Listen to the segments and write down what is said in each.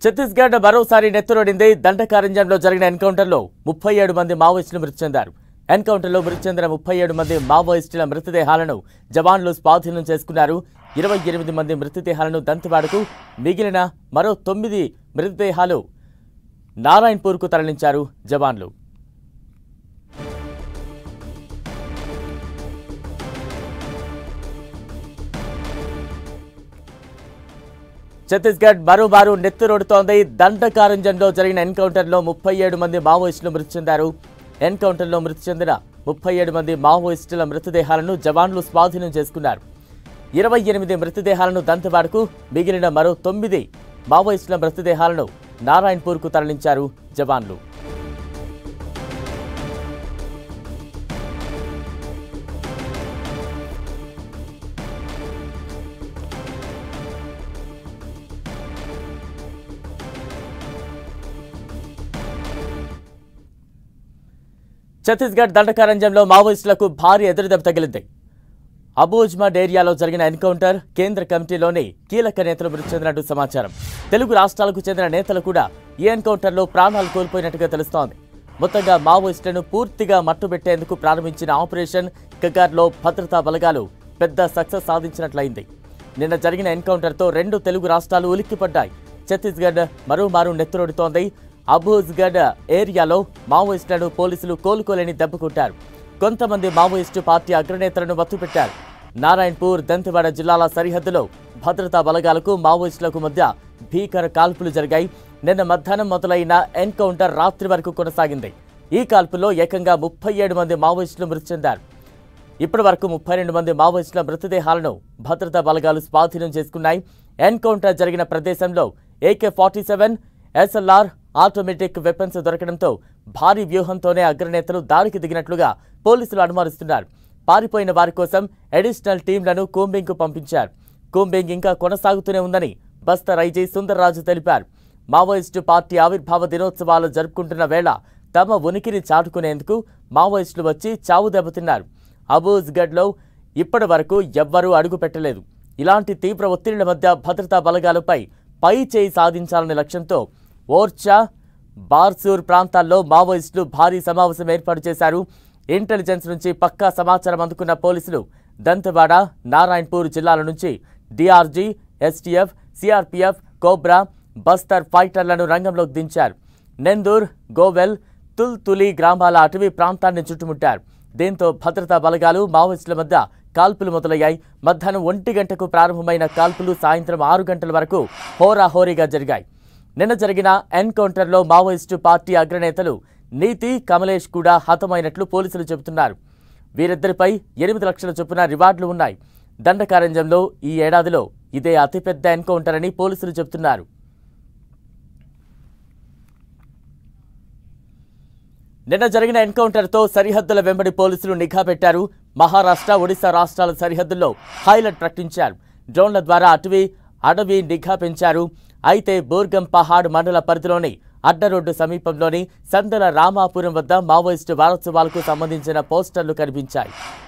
ఛత్తీస్గఢ్ మరోసారి నెత్తురోడింది. దండకారణ్యంలో జరిగిన ఎన్కౌంటర్లో 37 మంది మావోయిస్టులు మృతి చెందారు. ఎన్కౌంటర్లో మృతి చెందిన 37 మంది మావోయిస్టుల మృతదేహాలను జవాన్లు స్వాధీనం చేసుకున్నారు. 28 మంది మృతదేహాలను దంతెవాడకు, మిగిలిన మరో 9 మృతదేహాలు నారాయణపూర్కు తరలించారు జవాన్లు. ఛత్తీస్గఢ్ మరోమారు నెత్తురోడుతోంది. దండకారణ్యంలో జరిగిన ఎన్కౌంటర్లో 37 మంది మావోయిస్టులు మృతి చెందారు. ఎన్కౌంటర్లో మృతి చెందిన 37 మంది మావోయిస్టుల మృతదేహాలను జవాన్లు స్వాధీనం చేసుకున్నారు. 28 మృతదేహాలను దంతెవాడకు, మిగిలిన మరో 9 మావోయిస్టుల మృతదేహాలను నారాయణపూర్కు తరలించారు జవాన్లు. ఛత్తీస్గఢ్ దండకారణ్యంలో మావోయిస్టులకు భారీ ఎదురుదెబ్బ తగిలింది. అబూజ్మడ్ ఏరియాలో జరిగిన ఎన్కౌంటర్ కేంద్ర కమిటీలోని కీలక నేతలు మృతి చెందినట్టు సమాచారం. తెలుగు రాష్ట్రాలకు చెందిన నేతలు కూడా ఈ ఎన్కౌంటర్లో ప్రాణాలు కోల్పోయినట్టుగా తెలుస్తోంది. మొత్తంగా మావోయిస్టులను పూర్తిగా మట్టుబెట్టేందుకు ప్రారంభించిన ఆపరేషన్ కగార్లో భద్రతా బలగాలు పెద్ద సక్సెస్ సాధించినట్లయింది. నిన్న జరిగిన ఎన్కౌంటర్తో 2 తెలుగు రాష్ట్రాలు ఉలిక్కిపడ్డాయి. ఛత్తీస్గఢ్ మరోమారు నెత్తురోడుతోంది. అబూజ్గఢ్ ఏరియాలో మావోయిస్టులను పోలీసులు కోలుకోలేని దెబ్బ కొట్టారు. కొంతమంది మావోయిస్టు పార్టీ అగ్రనేతలను మత్తుపెట్టారు. నారాయణపూర్, దంతెవాడ జిల్లాల సరిహద్దులో భద్రతా బలగాలకు మావోయిస్టులకు మధ్య భీకర కాల్పులు జరిగాయి. నిన్న మధ్యాహ్నం మొదలైన ఎన్కౌంటర్ రాత్రి వరకు కొనసాగింది. ఈ కాల్పుల్లో ఏకంగా 37 మంది మావోయిస్టులు మృతి చెందారు. ఇప్పటి వరకు 32 మంది మావోయిస్టుల మృతదేహాలను భద్రతా బలగాలు స్వాధీనం చేసుకున్నాయి. ఎన్కౌంటర్ జరిగిన ప్రదేశంలో AK-47, SLR ఆటోమేటిక్ వెపన్స్ దొరకడంతో భారీ వ్యూహంతోనే అగ్రనేతలు దాడికి దిగినట్లుగా పోలీసులు అనుమానిస్తున్నారు. పారిపోయిన వారి కోసం అడిషనల్ టీంలను కూంబింగ్కు పంపించారు. కూంబింగ్ ఇంకా కొనసాగుతూనే ఉందని బస్తర్ ఐజీ సుందర్రాజు తెలిపారు. మావోయిస్టు పార్టీ ఆవిర్భావ దినోత్సవాలు జరుపుకుంటున్న వేళ తమ ఉనికిని చాటుకునేందుకు మావోయిస్టులు వచ్చి చావు దెబ్బతిన్నారు. అబూజ్గఢ్లో ఇప్పటి వరకు ఎవ్వరూ అడుగు పెట్టలేదు. ఇలాంటి తీవ్ర ఒత్తిళ్ల మధ్య భద్రతా బలగాలపై పై చేయి సాధించాలనే లక్ష్యంతో ఓర్చా, బార్సూర్ ప్రాంతాల్లో మావోయిస్టులు భారీ సమావేశం ఏర్పాటు చేశారు. ఇంటెలిజెన్స్ నుంచి పక్కా సమాచారం అందుకున్న పోలీసులు దంతెవాడ, నారాయణపూర్ జిల్లాల నుంచి DRG, STF, CRPF, cobra, Bastar ఫైటర్లను రంగంలోకి దించారు. నెందూర్, గోవెల్, తుల్తులి గ్రామాల అటవీ ప్రాంతాన్ని చుట్టుముట్టారు. దీంతో భద్రతా బలగాలు, మావోయిస్టుల మధ్య కాల్పులు మొదలయ్యాయి. మధ్యాహ్నం 1 గంటకు ప్రారంభమైన కాల్పులు సాయంత్రం 6 గంటల వరకు హోరాహోరీగా జరిగాయి. నిన్న జరిగిన ఎన్కౌంటర్లో మావోయిస్టు పార్టీ అగ్రనేతలు నీతి, కమలేష్ కూడా హతమైనట్లు పోలీసులు చెబుతున్నారు. వీరిద్దరిపై 8 లక్షల చొప్పున రివార్డులు ఉన్నాయి. దండకారణ్యంలో ఈ ఏడాదిలో ఇదే అతిపెద్ద ఎన్కౌంటర్ అని పోలీసులు చెబుతున్నారు. నిన్న జరిగిన ఎన్కౌంటర్తో సరిహద్దుల వెంబడి పోలీసులు నిఘా పెట్టారు. మహారాష్ట్ర, ఒడిశా రాష్ట్రాల సరిహద్దుల్లో హైలైట్ ప్రకటించారు. డ్రోన్ల ద్వారా అడవి నిఘా పెంచారు. అయితే బోర్గం పహాడ్ మండల పరిధిలోని అడ్డరోడ్డు సమీపంలోని సందల రామాపురం వద్ద మావోయిస్టు వారోత్సవాలకు సంబంధించిన పోస్టర్లు కనిపించాయి.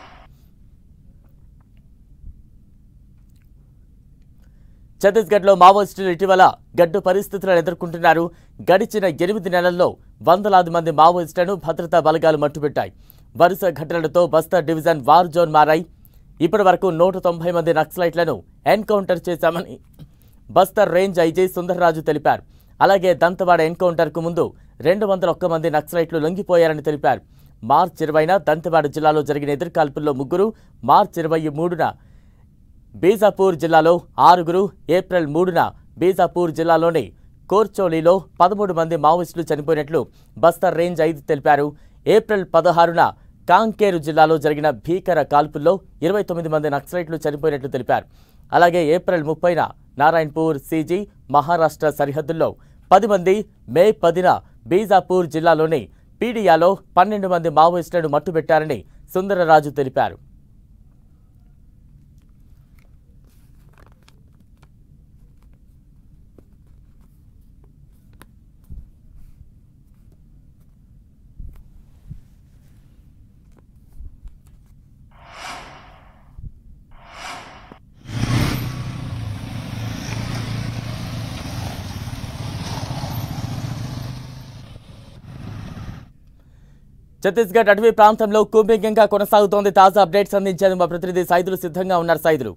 ఛత్తీస్గఢ్లో మావోయిస్టులు ఇటీవల గడ్డు పరిస్థితులను ఎదుర్కొంటున్నారు. గడిచిన 8 నెలల్లో వందలాది మంది మావోయిస్టులను భద్రతా బలగాలు మట్టుపెట్టాయి. వరుస ఘటనలతో బస్తర్ డివిజన్ వార్ జోన్ మారాయి. ఇప్పటి వరకు 190 మంది నక్సలైట్లను ఎన్కౌంటర్ చేశామని బస్తర్ రేంజ్ ఐజీ సుందర్రాజు తెలిపారు. అలాగే దంతెవాడ ఎన్కౌంటర్కు ముందు 201 మంది నక్సలైట్లు లొంగిపోయారని తెలిపారు. మార్చి 20న దంతెవాడ జిల్లాలో జరిగిన ఎదురుకాల్పుల్లో 3, మార్చి 23న బీజాపూర్ జిల్లాలో 6, ఏప్రిల్ 3న బీజాపూర్ జిల్లాలోని కోర్చోలీలో 13 మంది మావోయిస్టులు చనిపోయినట్లు బస్తర్ రేంజ్ ఐజీ తెలిపారు. ఏప్రిల్ 16న కాంకేరు జిల్లాలో జరిగిన భీకర కాల్పుల్లో 29 మంది నక్సలైట్లు చనిపోయినట్లు తెలిపారు. అలాగే ఏప్రిల్ 30న నారాయణపూర్ CG మహారాష్ట్ర సరిహద్దుల్లో 10 మంది, మే 10న బీజాపూర్ జిల్లాలోని పీడియాలో 12 మంది మావోయిస్టులను మట్టుబెట్టారని సుందరరాజు తెలిపారు. ఛత్తీస్గఢ్ అటవీ ప్రాంతంలో కూంబింగ్ ఇంకా కొనసాగుతోంది. తాజా అప్డేట్స్ అందించేందుకు మా ప్రతినిధి సైదులు సిద్ధంగా ఉన్నారు. సైదులు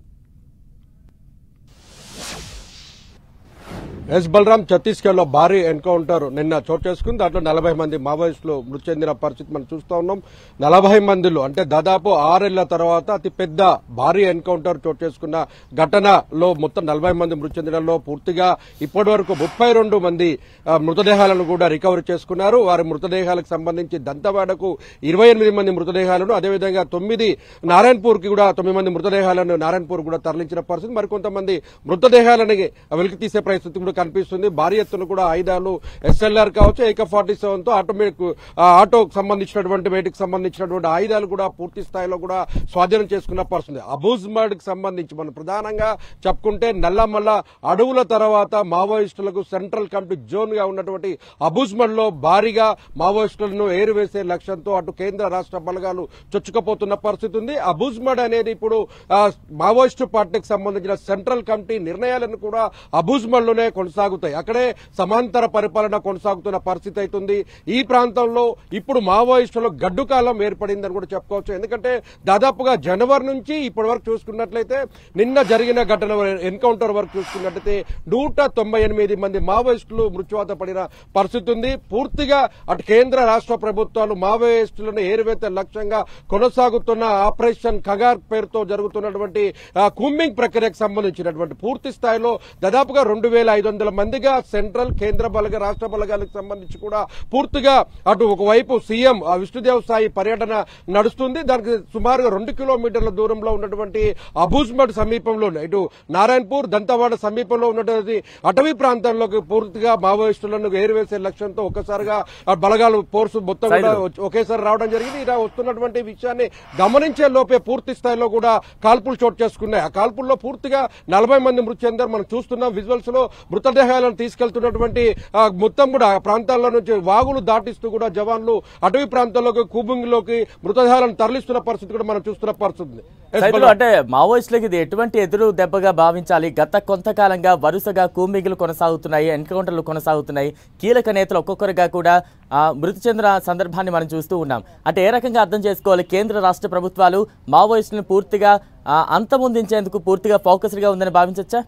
ఎస్ బలరాం, ఛత్తీస్గఢ్ లో భారీ ఎన్కౌంటర్ నిన్న చోటు చేసుకుంది. దాంట్లో 40 మంది మావోయిస్టులు మృతి చెందిన పరిస్థితి మనం చూస్తా ఉన్నాం. 40 మందిలో అంటే దాదాపు 6 ఏళ్ల తర్వాత అతి పెద్ద భారీ ఎన్కౌంటర్ చోటు చేసుకున్న ఘటనలో మొత్తం 40 మంది మృతి చెందడంలో పూర్తిగా ఇప్పటి వరకు 32 మంది మృతదేహాలను కూడా రికవరీ చేసుకున్నారు. వారి మృతదేహాలకు సంబంధించి దంతవాడకు 28 మంది మృతదేహాలను, అదేవిధంగా 9 నారాయణపూర్ కి కూడా 9 మంది మృతదేహాలను నారాయణపూర్ కూడా తరలించిన పరిస్థితి. మరికొంతమంది మృతదేహాలని వెలికి తీసే పరిస్థితి కూడా కనిపిస్తుంది. భారీ ఎత్తున కూడా ఆయుధాలు ఎస్ఎల్ఆర్ కావచ్చు, AK-47 తో ఆటోకు సంబంధించినటువంటి వేటికి సంబంధించినటువంటి ఆయుధాలు కూడా పూర్తి స్థాయిలో కూడా స్వాధీనం చేసుకున్న పరిస్థితి. అబూజ్మడ్ కి సంబంధించి మనం ప్రధానంగా చెప్పుకుంటే నల్లమల్ల అడవుల తర్వాత మావోయిస్టులకు సెంట్రల్ కమిటీ జోన్ గా ఉన్నటువంటి అబూజ్మడ్ లో భారీగా మావోయిస్టులను ఏరువేసే లక్ష్యంతో అటు కేంద్ర రాష్ట్ర బలగాలు చొచ్చుకుపోతున్న పరిస్థితి ఉంది. అబూజ్మడ్ అనేది ఇప్పుడు మావోయిస్టు పార్టీకి సంబంధించిన సెంట్రల్ కమిటీ నిర్ణయాలను కూడా అబూజ్మడ్ లోనే కొనసాగుతాయి. అక్కడే సమాంతర పరిపాలన కొనసాగుతున్న పరిస్థితి అవుతుంది. ఈ ప్రాంతంలో ఇప్పుడు మావోయిస్టులు గడ్డు కాలం ఏర్పడిందని కూడా చెప్పుకోవచ్చు. ఎందుకంటే దాదాపుగా జనవరి నుంచి ఇప్పటి వరకు చూసుకున్నట్లయితే నిన్న జరిగిన ఘటన ఎన్కౌంటర్ వరకు చూసుకున్నట్లయితే 198 మంది మావోయిస్టులు మృత్యువాత పడిన పరిస్థితి ఉంది. పూర్తిగా అటు కేంద్ర రాష్ట్ర ప్రభుత్వాలు మావోయిస్టులను ఏరువేత లక్ష్యంగా కొనసాగుతున్న ఆపరేషన్ ఖగార్ పేరుతో జరుగుతున్నటువంటి కూంబింగ్ ప్రక్రియకు సంబంధించినటువంటి పూర్తి స్థాయిలో దాదాపుగా 2500 మందిగా సెంట్రల్, కేంద్ర రాష్ట్ర బలగాలకు సంబంధించి కూడా పూర్తిగా అటు ఒకవైపు సీఎం విష్ణుదేవ్ సాయి పర్యటన నడుస్తుంది. దానికి సుమారుగా 2 కిలోమీటర్ల దూరంలో ఉన్నటువంటి అబూజ్మడ్ సమీపంలో ఇటు నారాయణపూర్, దంతవాడ సమీపంలో ఉన్నటువంటి అటవీ ప్రాంతంలోకి పూర్తిగా మావోయిస్టులను ఏరివేసే లక్ష్యంతో ఒక్కసారిగా బలగాలు ఫోర్సు మొత్తం కూడా ఒకేసారి రావడం జరిగింది. ఇలా వస్తున్నటువంటి విషయాన్ని గమనించే లోపే పూర్తి స్థాయిలో కూడా కాల్పులు చోటు చేసుకున్నాయి. ఆ కాల్పుల్లో పూర్తిగా 40 మంది మృతి చెందారు. మనం చూస్తున్నాం విజువల్స్ లో మృతదేహాలను తీసుకెళ్తున్నటువంటి మొత్తం కూడా ప్రాంతాల్లో నుంచి వాగులు దాటిస్తూ కూడా జవాన్లు అటవీ ప్రాంతాల్లోకి కూంబింగ్ లోకి మృతదేహాలను తరలిస్తున్న పరిస్థితి కూడా మనం చూస్తున్న పరిస్థితి. అంటే మావోయిస్టులకు ఇది ఎటువంటి ఎదురు దెబ్బగా భావించాలి? గత కొంతకాలంగా వరుసగా కూంబింగ్లు కొనసాగుతున్నాయి, ఎన్కౌంటర్లు కొనసాగుతున్నాయి. కీలక నేతలు ఒక్కొక్కరుగా కూడా మృతి చెందిన సందర్భాన్ని మనం చూస్తూ ఉన్నాం. అంటే ఏ రకంగా అర్థం చేసుకోవాలి? కేంద్ర రాష్ట్ర ప్రభుత్వాలు మావోయిస్టులను పూర్తిగా అంతమొందించేందుకు పూర్తిగా ఫోకస్డ్ గా ఉందని భావించవచ్చా?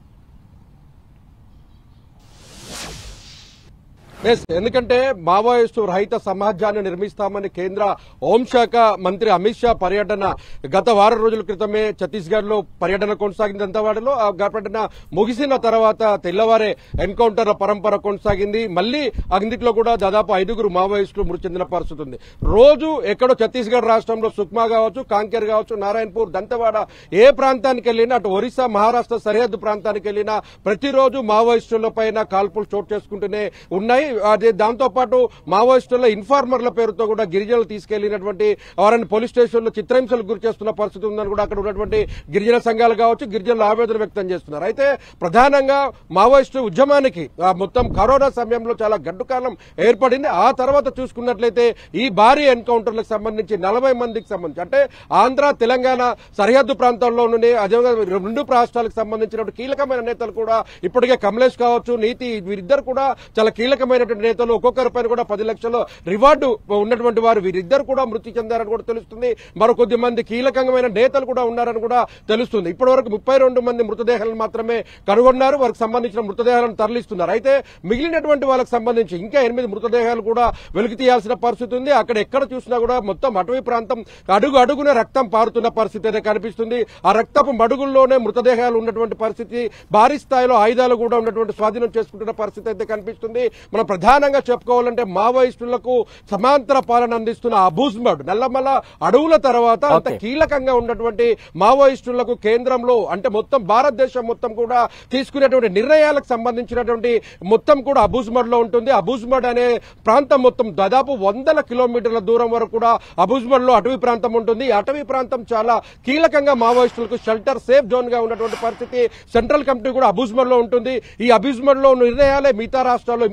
ఎందుకంటే మావోయిస్టు రహిత సమాజాన్ని నిర్మిస్తామని కేంద్ర హోంశాఖ మంత్రి అమిత్ షా పర్యటన గత వారం రోజుల క్రితమే ఛత్తీస్గఢ్ లో పర్యటన కొనసాగింది. దంతవాడలో ఆ పర్యటన ముగిసిన తర్వాత తెల్లవారే ఎన్కౌంటర్ల పరంపర కొనసాగింది. మళ్లీ అందులో కూడా దాదాపు 5 మావోయిస్టులు మృతి చెందిన పరిస్థితి ఉంది. రోజు ఎక్కడో ఛత్తీస్గఢ్ రాష్ట్రంలో సుక్మా కావచ్చు, కాంకేర్ కావచ్చు, నారాయణపూర్, దంతవాడ ఏ ప్రాంతానికి వెళ్లినా, అటు ఒరిస్సా, మహారాష్ట్ర సరిహద్దు ప్రాంతానికి వెళ్లినా ప్రతిరోజు మావోయిస్టుల పైన కాల్పులు చోటు చేసుకుంటూనే ఉన్నాయి. అదే దాంతో పాటు మావోయిస్టుల ఇన్ఫార్మర్ల పేరుతో కూడా గిరిజనులు తీసుకెళ్లినటువంటి వారిని పోలీస్ స్టేషన్లో చిత్రహింసలకు గురి చేస్తున్న పరిస్థితి ఉందని కూడా అక్కడ ఉన్నటువంటి గిరిజన సంఘాలు కావచ్చు, గిరిజనులు ఆవేదన వ్యక్తం చేస్తున్నారు. అయితే ప్రధానంగా మావోయిస్టు ఉద్యమానికి మొత్తం కరోనా సమయంలో చాలా గడ్డు కాలం ఏర్పడింది. ఆ తర్వాత చూసుకున్నట్లయితే ఈ భారీ ఎన్కౌంటర్లకు సంబంధించి 40 మందికి సంబంధించి అంటే ఆంధ్ర, తెలంగాణ సరిహద్దు ప్రాంతాల్లోనే అదేవిధంగా 2 రాష్ట్రాలకు సంబంధించిన కీలకమైన నేతలు కూడా ఇప్పటికే కమలేష్ కావచ్చు, నీతి వీరిద్దరు కూడా చాలా కీలకమైన నేతలు ఒక్కొక్కరిపైన కూడా 10 లక్షల రివార్డు ఉన్నటువంటి వారు వీరిద్దరు కూడా మృతి చెందారని కూడా తెలుస్తుంది. మరో కొద్ది మంది కీలకమైన నేతలు కూడా ఉన్నారని కూడా తెలుస్తుంది. ఇప్పటి వరకు 32 మంది మృతదేహాలను మాత్రమే కనుగొన్నారు. వారికి సంబంధించిన మృతదేహాలను తరలిస్తున్నారు. అయితే మిగిలినటువంటి వాళ్ళకి సంబంధించి ఇంకా 8 మృతదేహాలు కూడా వెలికి తీయాల్సిన పరిస్థితి ఉంది. అక్కడ ఎక్కడ చూసినా కూడా మొత్తం అటవీ ప్రాంతం అడుగున రక్తం పారుతున్న పరిస్థితి అయితే కనిపిస్తుంది. ఆ రక్తపు మడుగుల్లోనే మృతదేహాలు ఉన్నటువంటి పరిస్థితి, భారీ స్థాయిలో ఆయుధాలు కూడా ఉన్నటువంటి స్వాధీనం చేసుకుంటున్న పరిస్థితి అయితే కనిపిస్తుంది. మనం ప్రధానంగా చెప్పుకోవాలంటే మావోయిస్టులకు సమాంతర పాలన అందిస్తున్న అబూజ్మడ్, నల్లమల్ల అడవుల తర్వాత అంత కీలకంగా ఉన్నటువంటి మావోయిస్టులకు కేంద్రంలో అంటే మొత్తం భారతదేశం మొత్తం కూడా తీసుకునేటువంటి నిర్ణయాలకు సంబంధించినటువంటి మొత్తం కూడా అబూజ్మడ్ లో ఉంటుంది. అబూజ్మడ్ అనే ప్రాంతం మొత్తం దాదాపు 100 కిలోమీటర్ల దూరం వరకు కూడా అబూజ్మడ్ లో అటవీ ప్రాంతం ఉంటుంది. ఈ అటవీ ప్రాంతం చాలా కీలకంగా మావోయిస్టులకు షెల్టర్, సేఫ్ జోన్ గా ఉన్నటువంటి పరిస్థితి. సెంట్రల్ కమిటీ కూడా అబూజ్మడ్ లో ఉంటుంది. ఈ అబూజ్మడ్ లో నిర్ణయాలే మిగతా రాష్ట్రాల్లో ఇంప్లిమెంటేషన్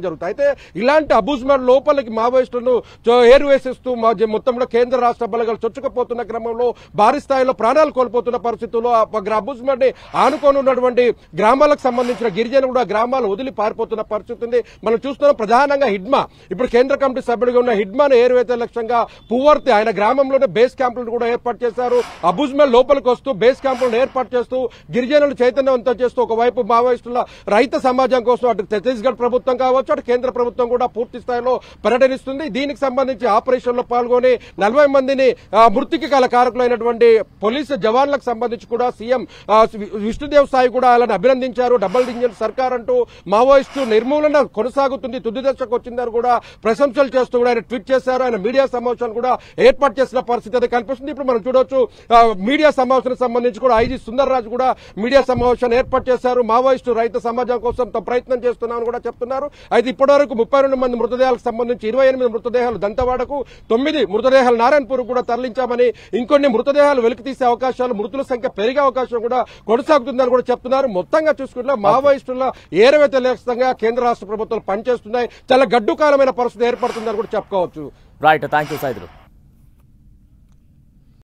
జరుగుతుంది. అయితే ఇలాంటి అబూజ్మాడ్ లోపలికి మావోయిస్టులను ఏరువేసిస్తూ మొత్తం కూడా కేంద్ర రాష్ట్ర బలగాలు చొచ్చుకుపోతున్న క్రమంలో భారీ స్థాయిలో ప్రాణాలు కోల్పోతున్న పరిస్థితుల్లో అబూజ్మాడ్ ని ఆనుకొని ఉన్నటువంటి గ్రామాలకు సంబంధించిన గిరిజనులు కూడా గ్రామాలు వదిలి పారిపోతున్న పరిస్థితి ఉంది. మనం చూస్తున్నాం ప్రధానంగా హిడ్మా ఇప్పుడు కేంద్ర కమిటీ సభ్యుడిగా ఉన్న హిడ్మాను ఏరువేత లక్ష్యంగా పువ్వర్తి ఆయన గ్రామంలోనే బేస్ క్యాంపులను కూడా ఏర్పాటు చేశారు. అబూజ్మాడ్ లోపలికి వస్తూ బేస్ క్యాంపులను ఏర్పాటు చేస్తూ గిరిజనులు చైతన్యవంతం చేస్తూ ఒకవైపు మావోయిస్టుల రైతు సమాజం కోసం అటు ఛత్తీస్గఢ్ ప్రభుత్వం కావచ్చు అటు కేంద్ర ప్రభుత్వం కూడా పూర్తి స్థాయిలో పర్యటనిస్తుంది. దీనికి సంబంధించి ఆపరేషన్ లో పాల్గొని 40 మందిని మృతికి గల కారకులైనటువంటి పోలీసు జవాన్లకు సంబంధించి కూడా సీఎం విష్ణుదేవ్ సాయి కూడా అలాని అభినందించారు. డబుల్ ఇంజిన్ సర్కార్ అంటూ మావోయిస్టు నిర్మూలన కొనసాగుతుంది, తుది దశకు వచ్చిందని కూడా ప్రశంసలు చేస్తూ కూడా ఆయన ట్వీట్ చేశారు. ఆయన మీడియా సమావేశాన్ని కూడా ఏర్పాటు చేసిన పరిస్థితి అయితే కనిపిస్తుంది. ఇప్పుడు మనం చూడొచ్చు మీడియా సమావేశానికి సంబంధించి కూడా ఐజీ సుందర్ రాజు కూడా మీడియా సమావేశాన్ని ఏర్పాటు చేశారు. మావోయిస్టు రైతు సమాజం కోసం ప్రయత్నం చేస్తున్నామని కూడా చెప్తున్నారు. అయితే ఇప్పటివరకు 32 మంది మృతదేహాలకు సంబంధించి 28 మృతదేహాలు దంతవాడకు, 9 మృతదేహాలు నారాయణపూర్ కూడా తరలించామని, ఇంకొన్ని మృతదేహాలు వెలికి తీసే అవకాశాలు, మృతుల సంఖ్య పెరిగే అవకాశం కూడా కొనసాగుతుందని కూడా చెప్తున్నారు. మొత్తంగా చూసుకుంటే మావోయిస్టుల ఏరవేత లక్ష్యంగా కేంద్ర రాష్ట్ర ప్రభుత్వాలు పనిచేస్తున్నాయి. చాలా గడ్డుకాలమైన పరిస్థితి ఏర్పడుతుందని కూడా చెప్పుకోవచ్చు. Right, thank you Saidulu.